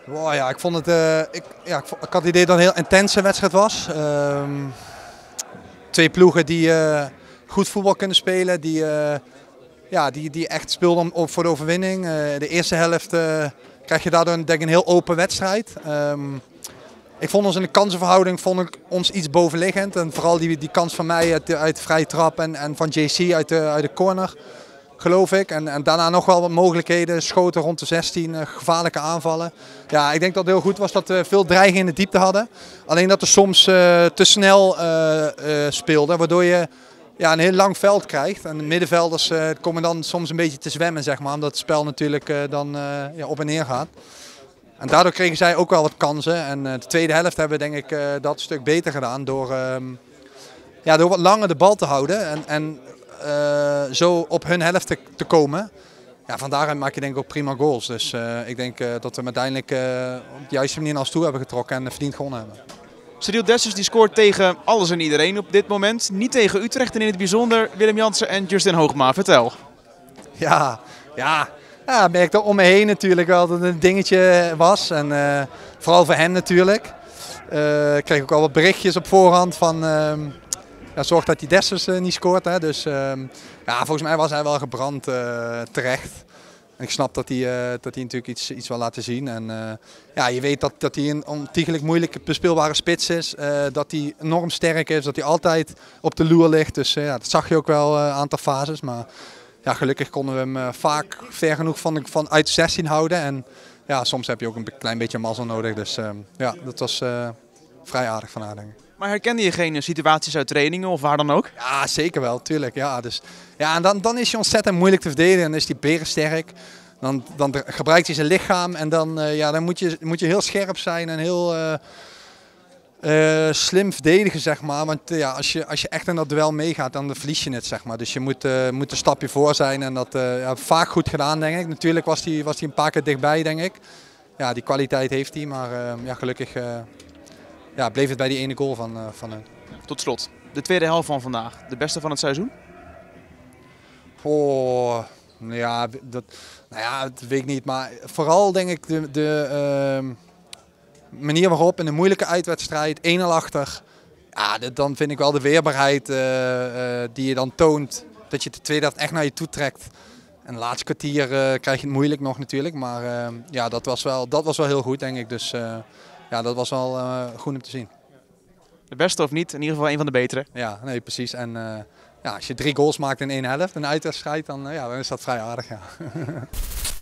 Wow, ja, ik vond het, ik had het idee dat het een heel intense wedstrijd was. Twee ploegen die goed voetbal kunnen spelen, die echt speelden voor de overwinning. De eerste helft krijg je daardoor denk ik een heel open wedstrijd. Ik vond ons in de kansenverhouding iets bovenliggend. En vooral die kans van mij uit de vrije trap en van JC uit de corner, geloof ik. En daarna nog wel wat mogelijkheden, schoten rond de 16, gevaarlijke aanvallen. Ja, ik denk dat het heel goed was dat we veel dreiging in de diepte hadden. Alleen dat er soms te snel speelde, waardoor je een heel lang veld krijgt. En de middenvelders komen dan soms een beetje te zwemmen, zeg maar, omdat het spel natuurlijk dan op en neer gaat. En daardoor kregen zij ook wel wat kansen. En de tweede helft hebben we denk ik dat een stuk beter gedaan door wat langer de bal te houden en zo op hun helft te komen. Ja, van daaruit maak je denk ik ook prima goals. Dus ik denk dat we hem uiteindelijk op de juiste manier naar ons toe hebben getrokken en verdiend gewonnen hebben. Cyril Dessers die scoort tegen alles en iedereen op dit moment. Niet tegen Utrecht en in het bijzonder Willem Jansen en Justin Hoogma. Vertel. Ja, ik merkte om me heen natuurlijk wel dat het een dingetje was. En vooral voor hem natuurlijk. Ik kreeg ook al wat berichtjes op voorhand van zorg dat die Dessers niet scoort. Hè. Dus volgens mij was hij wel gebrand terecht. En ik snap dat hij natuurlijk iets wil laten zien. En je weet dat hij een ontiegelijk moeilijk bespeelbare spits is. Dat hij enorm sterk is, dat hij altijd op de loer ligt. Dus dat zag je ook wel een aantal fases. Maar ja, gelukkig konden we hem vaak ver genoeg uit de 16 houden. En ja, soms heb je ook een klein beetje mazzel nodig. Dus dat was vrij aardig van haar, denk ik. Maar herkende je geen situaties uit trainingen of waar dan ook? Ja, zeker wel, tuurlijk. Ja, dus, en dan is hij ontzettend moeilijk te verdedigen. Dan is hij berensterk. Dan gebruikt hij zijn lichaam en dan moet je heel scherp zijn en heel slim verdedigen, zeg maar. Want als je echt in dat duel meegaat, dan verlies je het, zeg maar. Dus je moet een stapje voor zijn en dat vaak goed gedaan, denk ik. Natuurlijk was hij een paar keer dichtbij, denk ik. Ja, die kwaliteit heeft hij, maar gelukkig bleef het bij die ene goal van hen. Tot slot, de tweede helft van vandaag. De beste van het seizoen? Dat weet ik niet. Maar vooral denk ik de manier waarop in een moeilijke uitwedstrijd, 1-0 achter. Ja, dan vind ik wel de weerbaarheid die je dan toont. Dat je de tweede helft echt naar je toe trekt. En het laatste kwartier krijg je het moeilijk nog natuurlijk. Maar dat was wel heel goed, denk ik. Dus dat was wel goed om te zien. De beste of niet, in ieder geval een van de betere. Ja, nee, precies. En als je 3 goals maakt in 1 helft, een uitwedstrijd, dan is dat vrij aardig. Ja.